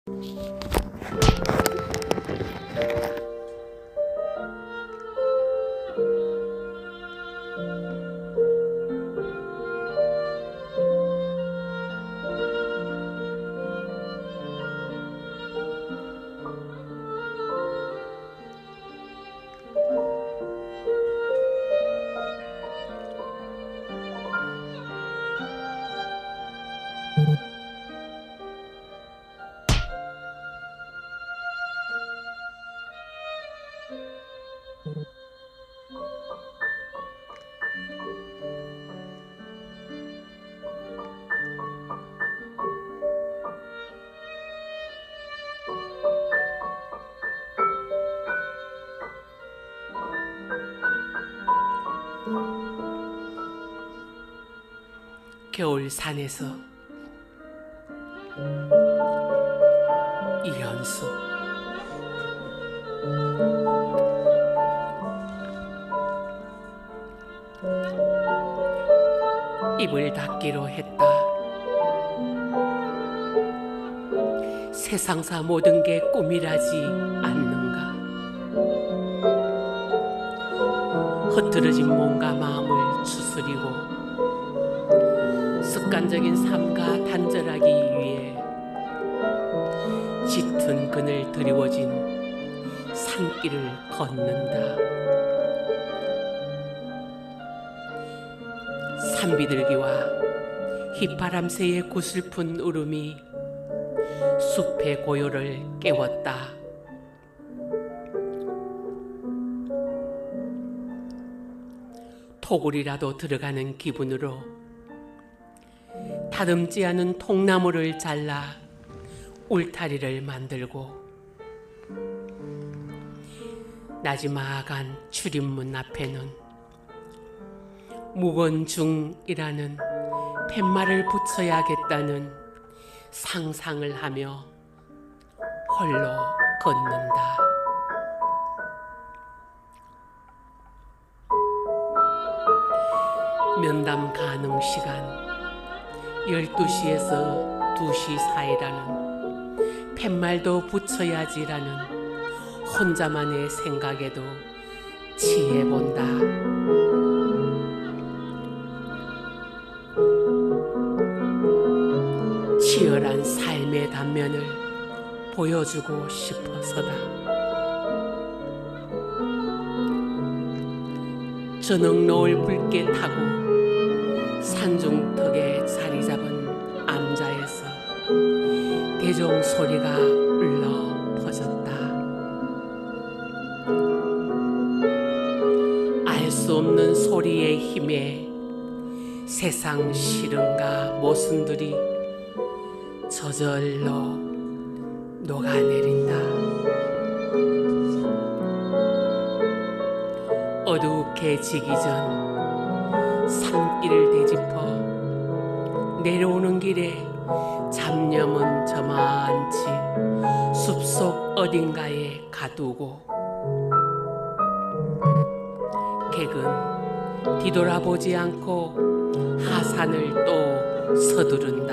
겨울 산에서 이현수. 입을 닫기로 했다. 세상사 모든 게 꿈이라지 않는가. 흐트러진 몸과 마음을 추스리고 습관적인 삶과 단절하기 위해 짙은 그늘 드리워진 산길을 걷는다. 산비둘기와 휘파람 새의 구슬픈 울음이 숲의 고요를 깨웠다. 토굴이라도 들어가는 기분으로 다듬지 않은 통나무를 잘라 울타리를 만들고 나지막한 출입문 앞에는 무건중이라는 팻말을 붙여야겠다는 상상을 하며 홀로 걷는다. 면담 가능 시간 12시에서 2시 사이라는 팻말도 붙여야지라는 혼자만의 생각에도 취해본다. 치열한 삶의 단면을 보여주고 싶어서다. 저녁 노을 붉게 타고 산중턱에 자리 잡은 암자에서 대종 소리가 울려 퍼졌다. 알 수 없는 소리의 힘에 세상 시름과 모순들이 저절로 녹아내린다. 어둑해 지기 전 산길을 되짚어 내려오는 길에 잡념은 저만치 숲속 어딘가에 가두고 객은 뒤돌아보지 않고 하산을 또 서두른다.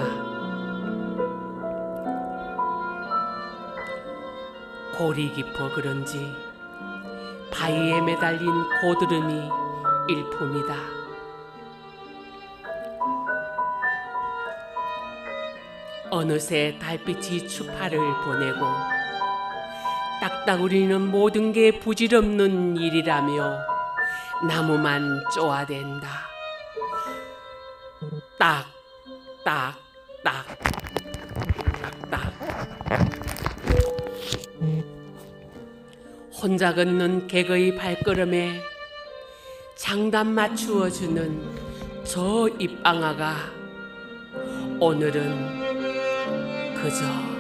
골이 깊어 그런지 바위에 매달린 고드름이 일품이다. 어느새 달빛이 추파를 보내고 딱따구리는 모든 게 부질없는 일이라며 나무만 쪼아댄다. 딱, 딱, 딱, 딱, 딱. 혼자 걷는 개의 발걸음에 장단 맞추어주는 저 입방아가 오늘은 그저